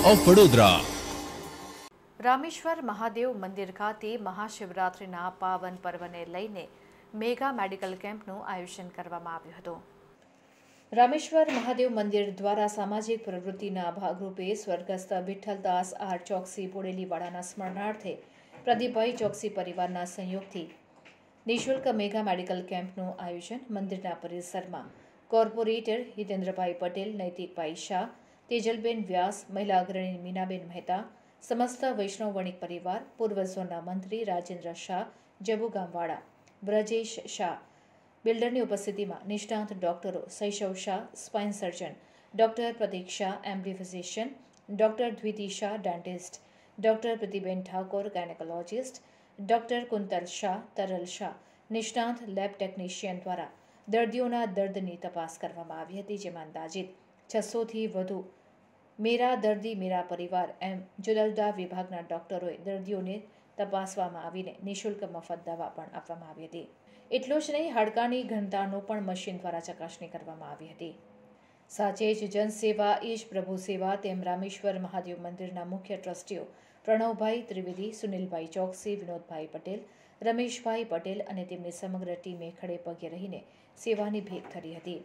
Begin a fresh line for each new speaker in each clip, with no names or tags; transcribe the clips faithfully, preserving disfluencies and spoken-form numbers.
Of Vadodara.
Rameshwar Mahadev મંદિર ખાતે મહાશિવરાત્રિના પાવન પર્વને લઈને મેગા મેડિકલ કેમ્પનું આયોજન કરવામાં આવ્યું હતું। રામેશ્વર મહાદેવ મંદિર દ્વારા સામાજિક પ્રવૃત્તિના ભાગરૂપે સ્વર્ગસ્થ વિઠ્ઠલદાસ આર ચોકસી બોડેલીવાડાના સ્મરણાર્થે પ્રદીપભાઈ ચોકસી પરિવારના સંયોગથી નિઃશુલ્ક મેગા મેડિકલ કેમ્પનું આયોજન મંદિરના પરિસરમાં કોર્પોરેટર હિતેન્દ્રભાઈ પટેલ, નૈતિકભાઈ શાહ, તેજલબેન વ્યાસ, મહિલા અગ્રણી મીનાબેન મહેતા, समस्त वैष्णव वणिक परिवार, पूर्व झोनना मंत्री राजेन्द्र शाह, जबू गामवाड़ा, ब्रजेश शाह, बिल्डर की उपस्थिति में निष्णात डॉक्टरों Shaishav Shah, spine surgeon, doctor Pratik Shah, MD physician, doctor Dviti Shah, dentist, doctor Pratiben Thakur, gynaecologist, doctor Kuntal Shah, Taral Shah, निष्णात लेब टेक्निशियन द्वारा दर्दियों दर्दनी तपास करवामां आवी हती, जेमां अंदाजित छसो थी वधु मेरा दर्दी मेरा परिवार एम जुदा जुदा विभागना डॉक्टरोए दर्दीओने तपासवामां आवीने निःशुल्क मफत दवा पण आपवामां आवी हती। एटलो ज नहीं, हाडकानी घनतानो पण मशीन द्वारा चकासणी करवामां आवी हती। साचे ज जनसेवा ईश प्रभु सेवा तेम रामेश्वर महादेव मंदिरना मुख्य ट्रस्टीओ प्रणवभाई त्रिवेदी, सुनीलभाई चौकसी, विनोदभाई पटेल, रमेशभाई पटेल अने तेमनी समग्र टीमे खड़े पगे रहीने सेवानी भेट धरी हती।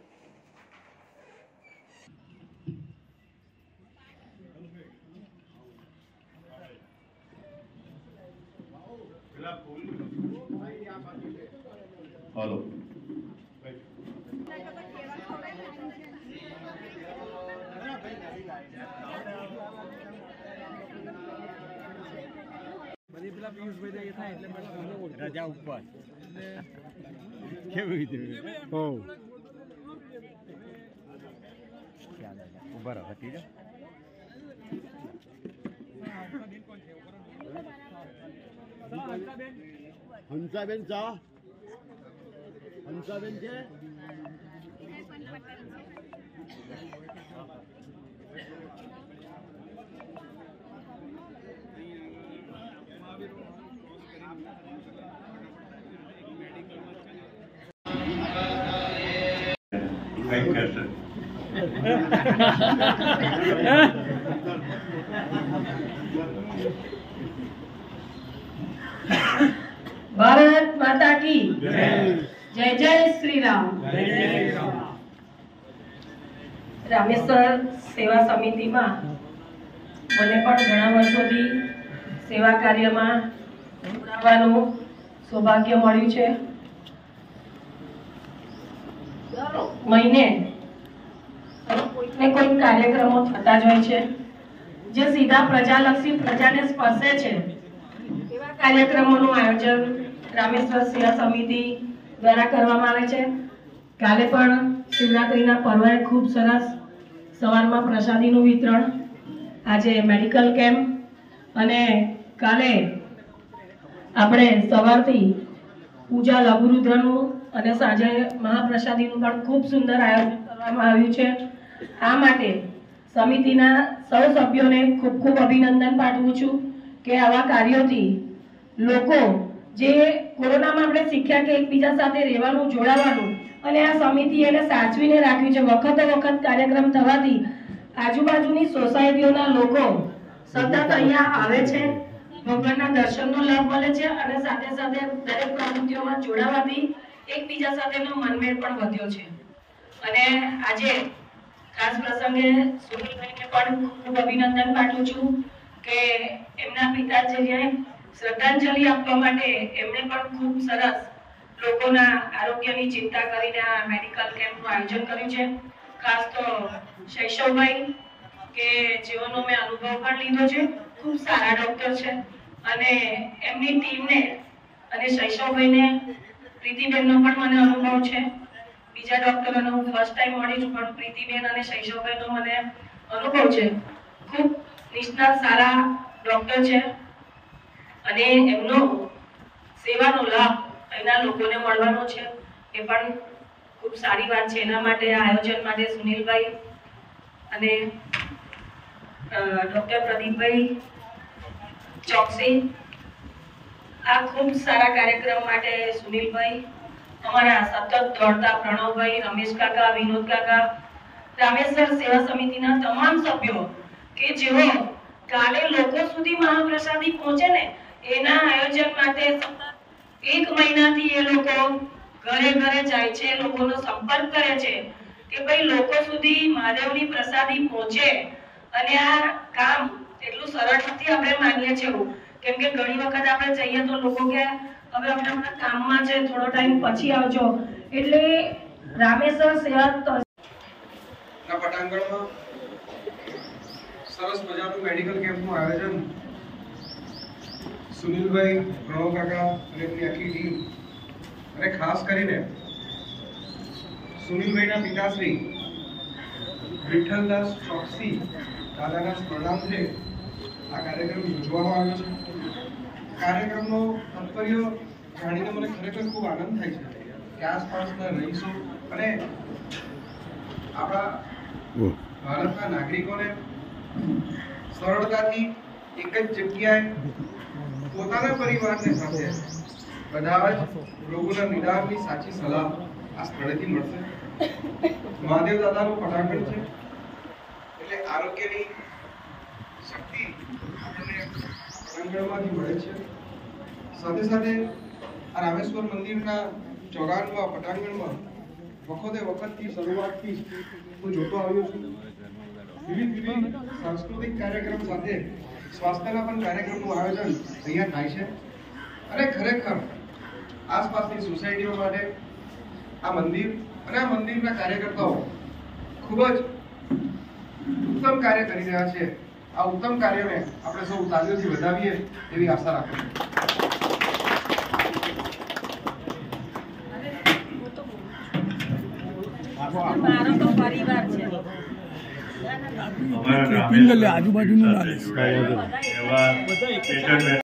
हेलो रजा ऊपर केवी રીતે ઓ ઉભા રહો હટી જા હંસાબેન ચા હંસાબેન છે
भारत माता की जय जय श्री राम। रामेश्वर सेवा समिति में મને પણ ઘણા વર્ષોથી સેવા કાર્યમાં જોડાવાનું સૌભાગ્ય મળ્યું છે। દર મહિને કોઈક ને કોઈક કાર્યક્રમો થતા જ હોય છે જે સીધા પ્રજાલક્ષી પ્રજાને સ્પર્શે છે। એવા કાર્યક્રમોનું આયોજન રામેશ્વર સેવા સમિતિ દ્વારા કરવામાં આવે છે। કાલે પણ શિવરાત્રીના પર્વે ખૂબ સરસ સવારમાં પ્રસાદીનું વિતરણ, આજે મેડિકલ કેમ્પ અને કાલે આપણે સવારથી પૂજા લઘુરુદ્રનું અને સાંજે મહાપ્રસાદીનું પણ ખૂબ સુંદર આયોજન કરવામાં આવ્યું છે। આ માટે સમિતિના સૌ સભ્યોને ખૂબ ખૂબ અભિનંદન પાઠવું છું કે આવા કાર્યોથી લોકો જે કોરોનામાં આપણે શીખ્યા કે એકબીજા સાથે રહેવાનું, જોડાવાનું, અને આ સમિતિ એને સાચવીને રાખ્યું છે। વખતે વખત કાર્યક્રમ થવાથી આજુબાજુની સોસાયટીઓના લોકો સતત અહીંયા આવે છે, ભગવાનના દર્શનનો લાભ મળે છે અને સાથે સાથે દરેક પ્રવૃત્તિઓમાં જોડાવાથી એકબીજા સાથેનો મનમેળ પણ વધ્યો છે। અને આજે ખાસ પ્રસંગે સુનિલભાઈને પણ ખૂબ અભિનંદન પાઠવું છું કે એમના પિતાજીને શ્રદ્ધાંજલિ આપવા માટે એમણે પણ ખૂબ સરસ લોકોના આરોગ્યની ચિંતા કરીને આ મેડિકલ કેમ્પનું આયોજન કર્યું છે। ખાસ તો શૈશવભાઈ કે જેઓનો મેં અનુભવ પણ લીધો છે, ખૂબ સારા ડોક્ટર છે અને એમની ટીમને અને શૈશવભાઈને પ્રીતિબેનનો પણ મને અનુભવ છે। બીજા ડોક્ટરોને હું ફર્સ્ટ ટાઈમ મળી છું પણ પ્રીતિબેન અને શૈશવભાઈનો મને અનુભવ છે। ખૂબ નિષ્ણાત સારા ડોક્ટર છે અને એમનો સેવાનો લાભ અહીંના લોકોને મળવાનો છે એ પણ ખૂબ સારી વાત છે। એના માટે આ આયોજન માટે સુનિલભાઈ અને ડોક્ટર પ્રદીપભાઈ ચોકસી આ ખૂબ સારા કાર્યક્રમ માટે સુનિલભાઈ, અમારા સતત દોડતા પ્રણવભાઈ, રમેશ કાકા, વિનોદ કાકા, રામેશ્વર સેવા સમિતિના તમામ સભ્યો કે જેઓ કાલે લોકો સુધી મહાપ્રસાદી પહોંચે ને એના આયોજન માટે એક મહિનાથી એ લોકો ઘરે ઘરે જાય છે, લોકોનો સંપર્ક કરે છે કે ભાઈ લોકો સુધી મહાદેવની પ્રસાદી પહોંચે. અને આ કામ એટલું સરળ નથી આપણે માનીએ છીએ, કેમ કે ઘણી વખત આપણે જઈએ તો લોકો કે હવે આપણે આપણા કામમાં છે, થોડો ટાઈમ પછી આવજો. એટલે રામેશ્વર સેવા
ના પટાંગણમાં સરસ મજાનું મેડિકલ કેમ્પનું આયોજન સુનિલભાઈ, પ્રણવ કાકા અને એમની આખી ટીમ, અને ખાસ કરીને સુનિલભાઈના પિતાશ્રી વિઠ્ઠલદાસ ચોકસી દાદાના સ્મરણાર્થે આ કાર્યક્રમ યોજવામાં આવ્યો છે. કાર્યક્રમનો તાત્પર્ય જાણીને મને ખરેખર ખૂબ આનંદ થાય છે કે આસપાસના રહીશો અને આપણા ભારતના નાગરિકોને સરળતાથી એક જ જગ્યાએ પોતાના પરિવારની સાથે બધા જ રોગોના નિદાનની સાચી સલાહ આ સ્થળેથી મળશે. મહાદેવ દાદાનું પટાંગણ છે એટલે આરોગ્યની શક્તિ આપણને પટાંગણમાંથી મળે છે. સાથે સાથે આ રામેશ્વર મંદિરના ચોગાનમાં પટાંગણમાં વખતે વખતથી શરૂઆતથી હું જોતો આવ્યો છું. વિવિધ વિવિધ સાંસ્કૃતિક કાર્યક્રમ સાથે સ્વાસ્થ્યના પણ કાર્યક્રમનું આયોજન અહીંયા થાય છે. અને ખરેખર આસપાસની સોસાયટીઓ માટે આ મંદિર અને આ મંદિરના કાર્યકર્તાઓ ખૂબ જ ઉત્તમ કાર્ય કરી રહ્યા છે. આ ઉત્તમ કાર્યને આપણે સૌ તાલીઓથી વધાવીએ એવી આશા રાખું છું.
મારો તો પરિવાર છે.
આજુબાજુનું